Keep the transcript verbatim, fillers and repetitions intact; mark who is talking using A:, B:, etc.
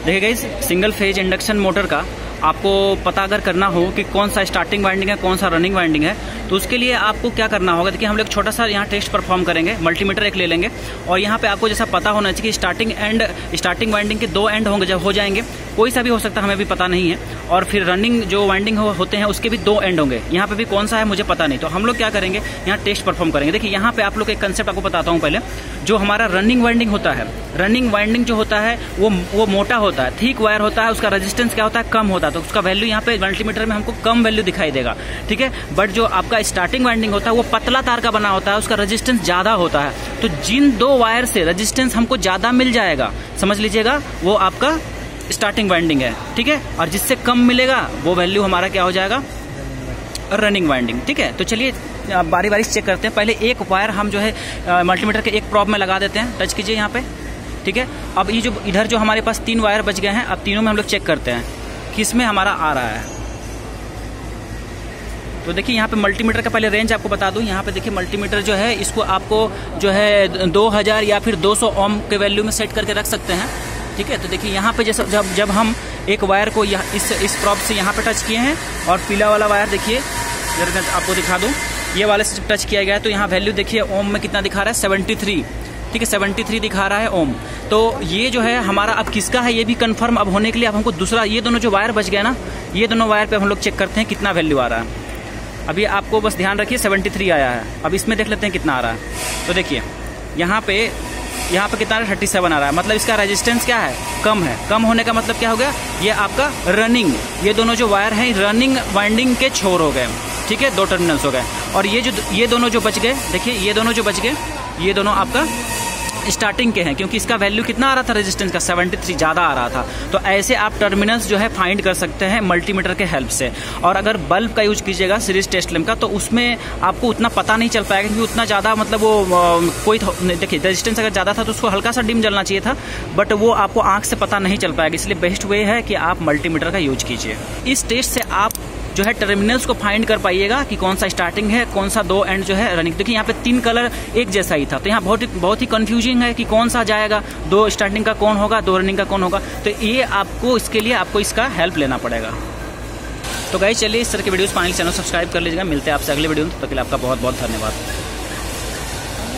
A: देखिए guys, single phase induction motor का आपको पता अगर करना हो कि कौन सा स्टार्टिंग वाइंडिंग है, कौन सा रनिंग वाइंडिंग है, तो उसके लिए आपको क्या करना होगा। देखिए हम लोग छोटा सा यहाँ टेस्ट परफॉर्म करेंगे, मल्टीमीटर एक ले लेंगे और यहाँ पे आपको जैसा पता होना चाहिए कि स्टार्टिंग एंड स्टार्टिंग वाइंडिंग के दो एंड होंगे, जब हो जाएंगे कोई सा भी हो सकता है, हमें भी पता नहीं है। और फिर रनिंग जो वाइंडिंग हो, होते हैं उसके भी दो एंड होंगे, यहाँ पे भी कौन सा है मुझे पता नहीं। तो हम लोग क्या करेंगे, यहाँ टेस्ट परफॉर्म करेंगे। देखिए यहाँ पे आप लोग एक कंसेप्ट आपको बताता हूँ पहले। जो हमारा रनिंग वाइंडिंग होता है, रनिंग वाइंडिंग जो होता है वो वो मोटा होता है, थिक वायर होता है, उसका रेजिस्टेंस क्या होता है, कम होता है, तो उसका वैल्यू यहाँ पे मल्टीमीटर में हमको कम वैल्यू दिखाई देगा, ठीक है। बट जो आपका स्टार्टिंग वाइंडिंग होता है वो पतला तार का बना होता है, उसका रेजिस्टेंस ज्यादा होता है, तो जिन दो वायर से रेजिस्टेंस हमको ज्यादा मिल जाएगा, समझ लीजिएगा वो आपका स्टार्टिंग वाइंडिंग है, ठीक है। और जिससे कम मिलेगा वो वैल्यू हमारा क्या हो जाएगा, रनिंग वाइंडिंग, ठीक है। तो चलिए बारी बारी चेक करते हैं। पहले एक वायर हम जो है मल्टीमीटर के एक प्रॉब में लगा देते हैं, टच कीजिए यहाँ पे, ठीक है। अब ये जो इधर जो हमारे पास तीन वायर बच गए हैं, अब तीनों में हम लोग चेक करते हैं किस में हमारा आ रहा है। तो देखिए यहाँ पे मल्टीमीटर का पहले रेंज आपको बता दूं। यहाँ पे देखिए मल्टीमीटर जो है इसको आपको जो है दो हज़ार या फिर दो सौ ओम के वैल्यू में सेट करके रख सकते हैं, ठीक है। तो देखिए यहाँ पे जैसे जब जब हम एक वायर को यह, इस इस प्रॉब से यहाँ पे टच किए हैं और पीला वाला वायर देखिए, अगर मैं आपको दिखा दूं, ये वाले से टच किया गया है तो यहाँ वैल्यू देखिए ओम में कितना दिखा रहा है, सेवेंटी थ्री, ठीक है, सेवेंटी थ्री दिखा रहा है ओम। तो ये जो है हमारा अब किसका है ये भी कंफर्म अब होने के लिए अब हमको दूसरा, ये दोनों जो वायर बच गया ना, ये दोनों वायर पे हम लोग चेक करते हैं कितना वैल्यू आ रहा है। अभी आपको बस ध्यान रखिए सेवेंटी थ्री आया है, अब इसमें देख लेते हैं कितना आ रहा है। तो देखिए यहाँ पे यहाँ पे कितना आ रहा है, थर्टी सेवन आ रहा है, मतलब इसका रेजिस्टेंस क्या है, कम है। कम होने का मतलब क्या हो गया, ये आपका रनिंग, ये दोनों जो वायर हैं रनिंग वाइंडिंग के छोर हो गए, ठीक है, दो टर्मिनल्स हो गए। और ये जो ये दोनों जो बच गए, देखिए ये दोनों जो बच गए, ये दोनों आपका स्टार्टिंग के हैं, क्योंकि इसका वैल्यू कितना आ रहा था रेजिस्टेंस का, सेवेंटी थ्री ज़्यादा आ रहा था। तो ऐसे आप टर्मिनल्स जो है फाइंड कर सकते हैं मल्टीमीटर के हेल्प से। और अगर बल्ब का यूज कीजिएगा सीरीज टेस्ट लैंप का, तो उसमें आपको उतना पता नहीं चल पाएगा, क्योंकि उतना ज़्यादा मतलब वो कोई देखिए रेजिस्टेंस अगर ज़्यादा था तो उसको हल्का सा डिम जलना चाहिए था, बट वो आपको आँख से पता नहीं चल पाएगा। इसलिए बेस्ट वे है कि आप मल्टीमीटर का यूज कीजिए। इस टेस्ट से आप जो है टर्मिनल्स को फाइंड कर पाइएगा कि कौन सा स्टार्टिंग है, कौन सा दो एंड जो है रनिंग। देखिए यहाँ पे तीन कलर एक जैसा ही था, तो यहाँ बहुत बहुत ही कंफ्यूजिंग है कि कौन सा जाएगा, दो स्टार्टिंग का कौन होगा, दो रनिंग का कौन होगा। तो ये आपको इसके लिए आपको इसका हेल्प लेना पड़ेगा। तो गाइस चलिए इस तरह के वीडियोस पाने के लिए चैनल सब्सक्राइब कर लीजिएगा। मिलते हैं आपसे अगले वीडियो में, तब तक के लिए आपका बहुत बहुत धन्यवाद।